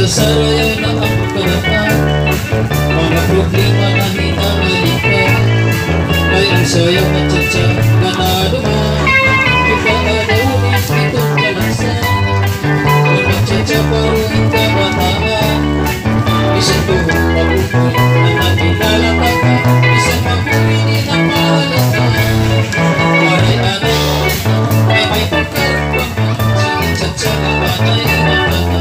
Sasarayan na ang karaan, mga problema na hinangalikan, ay ang sayang at tsatsa ka na duman. Ipaadawin itong kalasan, kung nagtsatsa paruhin ka bataan, isang tuhong mabubuhay na natin nalatakan, isang mabuhay din ang mahalakan. Anay-anay ay may pagkarapang, sige tsatsa ka panay na panay.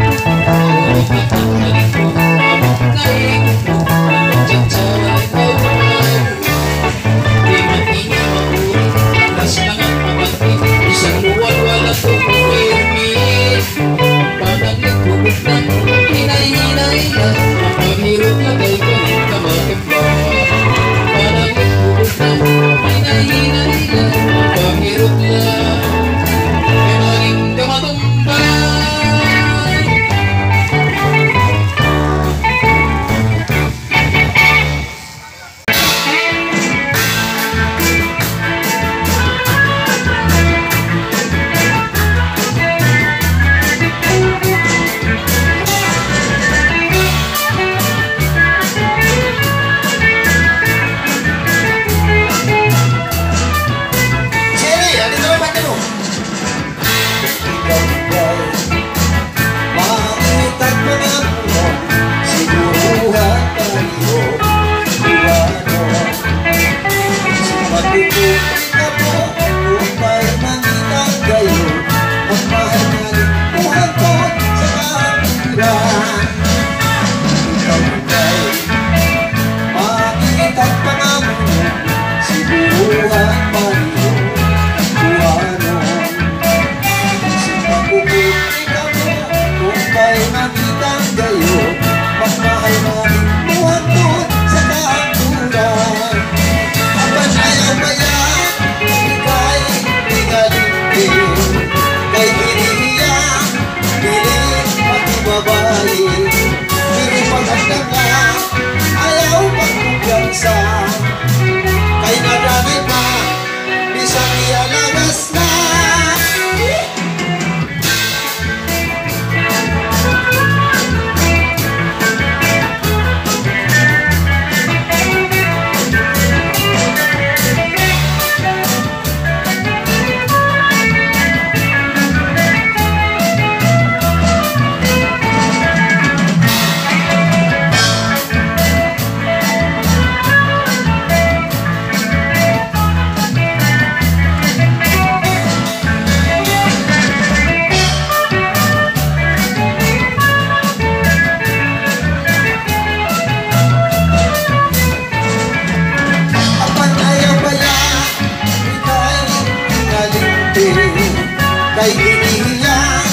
Kay inihiya,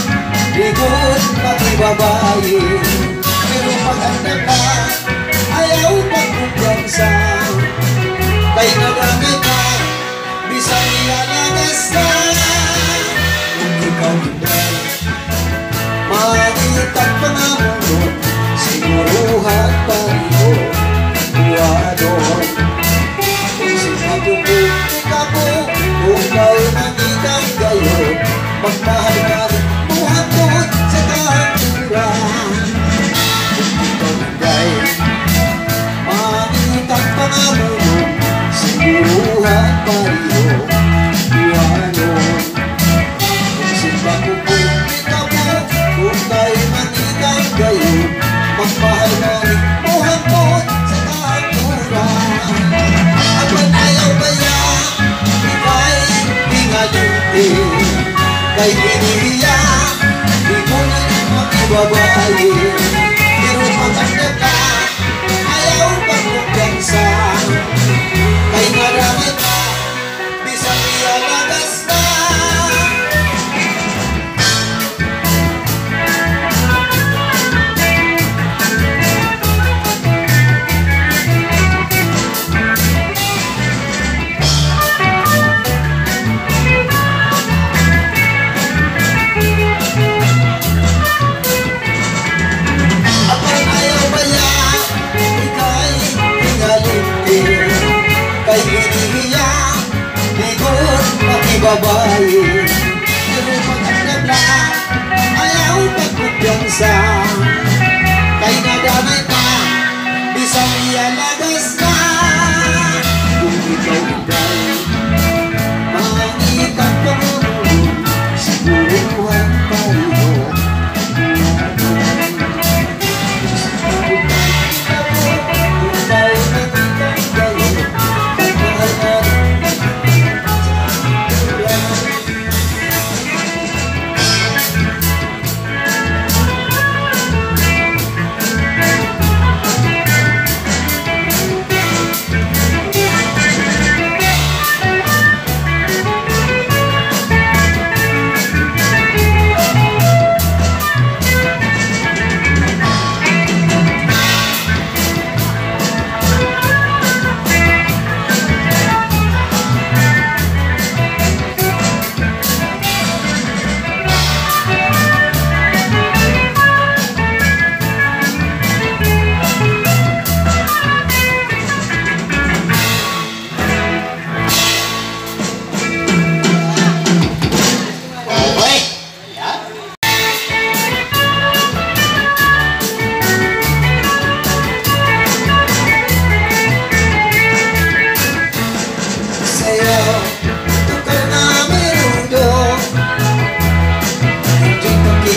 likod pati babae. Pero pag-anda ka, ayaw pagkumpiyansa. Kay nagamay ka, bisang ilalagas na. Kung ikaw hindi, makikitag pa nga mundo, siguruhan pa rin buwado. Kung sinatupin ka po, kung kayo nakitang kayo, magmahal ka rin buhatod sa kanturan. Kung ikaw nagay, makikitag pa nga mundo, siguruhan pa rin buwado. Kung sinatupin ka po, kung kayo nakitang kayo, magmahal ka rin buhatod sa kanturan. At ba't ayaw kaya, ika'y pingalinti. Kay inihiya, di mo na makibabae. Pero pag-anda ka, ayaw pagkumpiyansa. Kay marami ka, bisang ilalagas na. Kay inihiya, likod makibabae. Pero pag-anda ka, ayaw pagkumpiyansa.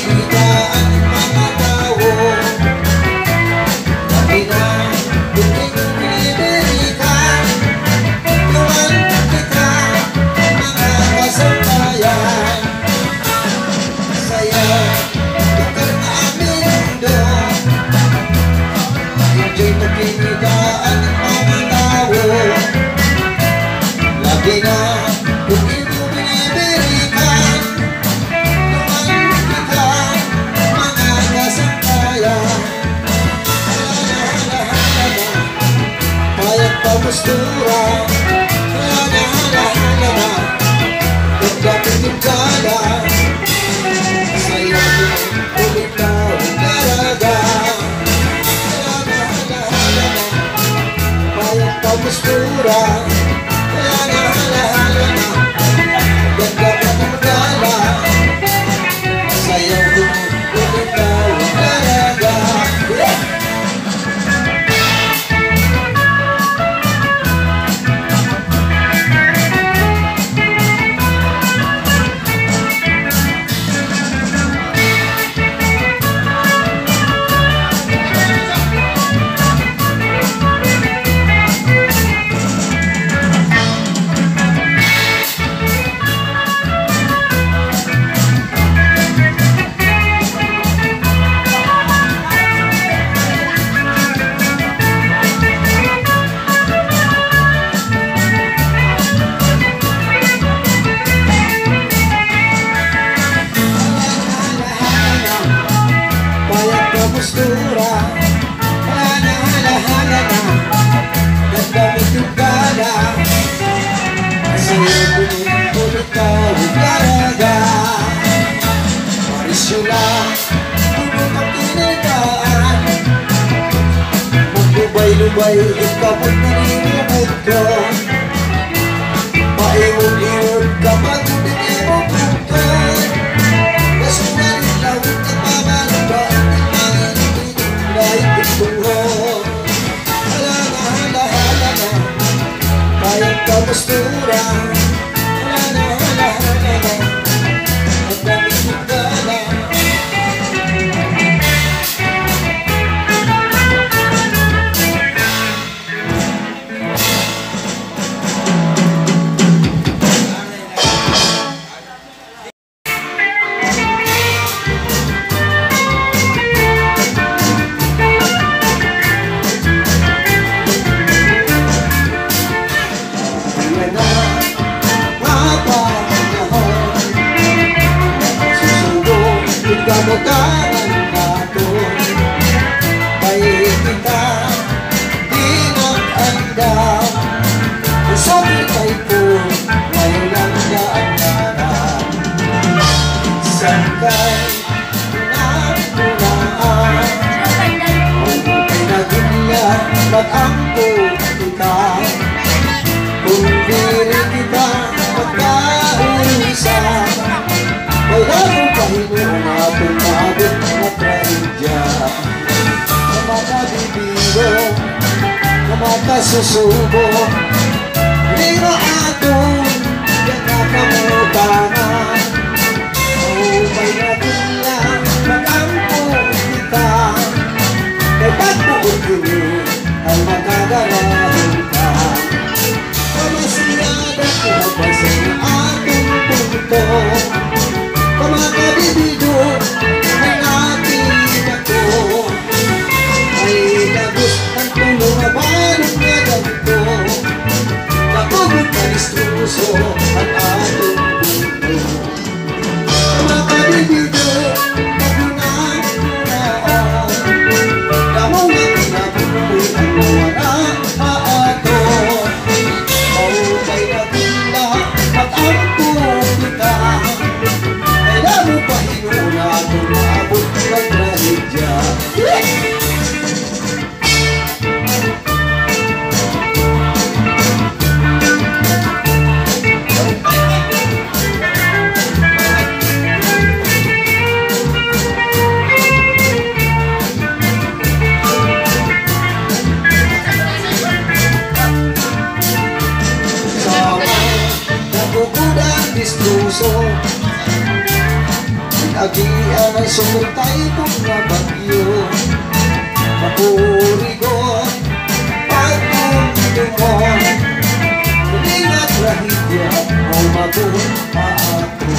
magpipilitan mga tao. Lagi na kung pinibirikan, tuwan kita mga kasabayan. Saya tukar na aming mundo, enjoy magpipilitan mga tao. Lagi na kung pinibirikan, tuwan kita mga kasabayan. Payat pagmustura, hala-hala-hala, pagdating kala, saya ulit na daraga. Hala-hala-hala, payat pagmustura, hala-hala-hala, pagdating kala, saya ulit na daraga. Postura, hala-hala-hala na, nagdamit yung gala, sa'yo ulit ka uglaraga. Parisyo lang, tulong ang pinigaan, maglubay-lubay, ikaw ang naninubod ko, paiwag-iwag ka mag-ibig-ibog ko, kasungaling lawit at mamalabang. Hala-hala-hala-hala, payat pagmustura, hala-hala-hala, magdamit yung gala. Kamutangan natin, kay kita di mag-andam. Sabi tayo po, ngayon lang naandaran. Sangkay pinagpunaan, kung pinagulya, mag-ampo kita. Kung diri kita, magkaurisan, wala kong pahinong atong maabot na traidya. Sa mga bibigo, sa mga susubo, hindi na atong yan nakamutangan. Umay natin lang, mag-ampo kita, kay pagbuod kini ay magkagarahin ka. Pamasiyada ko pa sa atong punto, mga kabibigo ay nakita ko, ay labos ang tulong na balong na ganito. sumutay kong na bagyo. Mapurigon, pagkumdumon, muling at rahidya, mau mabuhon maato.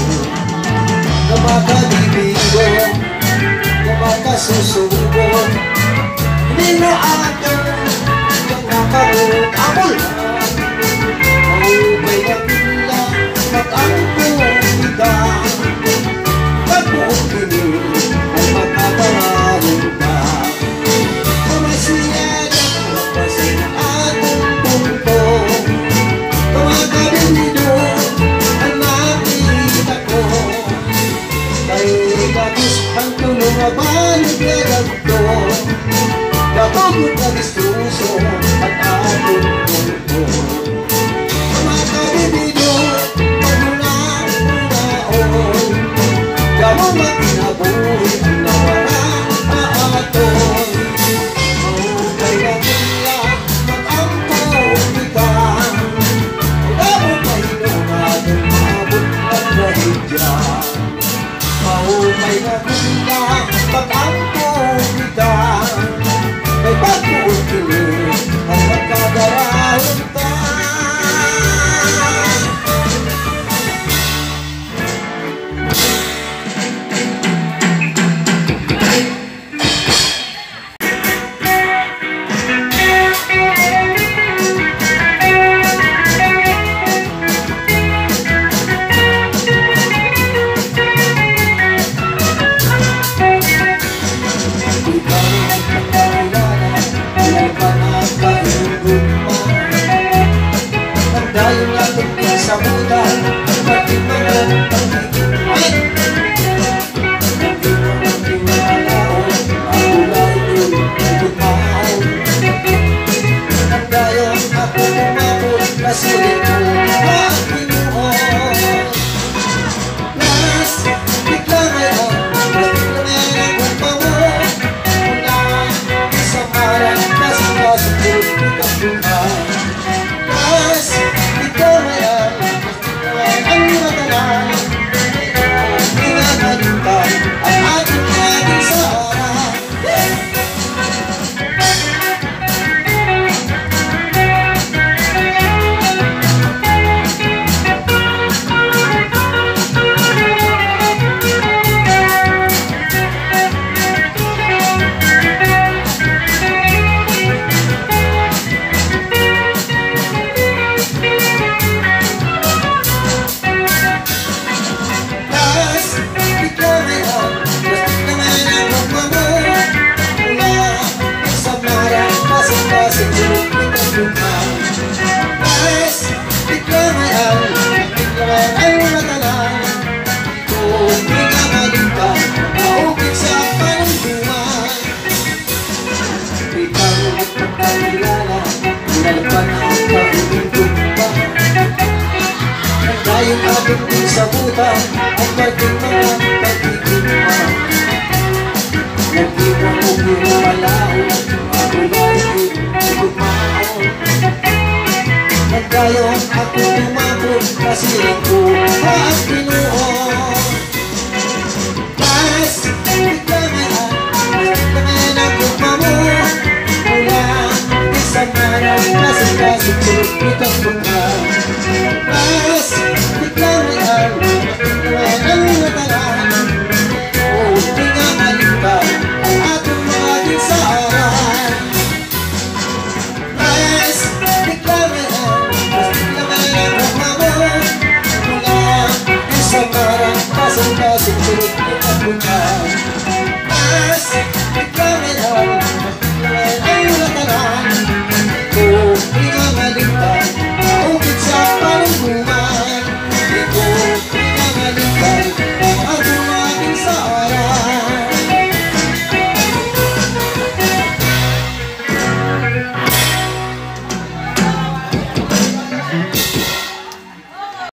Kamakalibigon, kamakasusugon, hindi na ato yung nakarot amol. Maubay na pila, mag-angkong kita. Pagbuong pinig, ay magkakarahin ka. Kumasiyagan, mapasin ang atong punto. Kumakabinido, ang nakita ko. Kay kapos ang tulong na balik na ganto. Kapagod na gustuso at atong punto. Kumakabinido, pag-una-unaon. Kamang matinabuhi ang nawala aatoy. Mahukay na tila, mag-angkong kita. Kamang mahinong atong maabot at rahidya. Mahukay na tila, mag-angkong kita. May pagbuong kilig ang magkadarahan ta. Dahil natin sa butan, pagkimanan ang higit. Pagkimanan ang alaon, ang ulay yung itumaon. Ang dayon ako lumapot, nasulit ko ang pinuon. Las, bigla ngayon, natin akong pawon. Mula sa marang, nasipasipot, ikang buhay. Las, ikaw ngayon, ang matanan. Pinagalitan ang ating ating sara. Yung ating isabutan ang pagking mga pagkikima. Nagkita mo pinapalaon, makulay tumao. Nagkayon ako tumabot, kasi ko ang pinuo.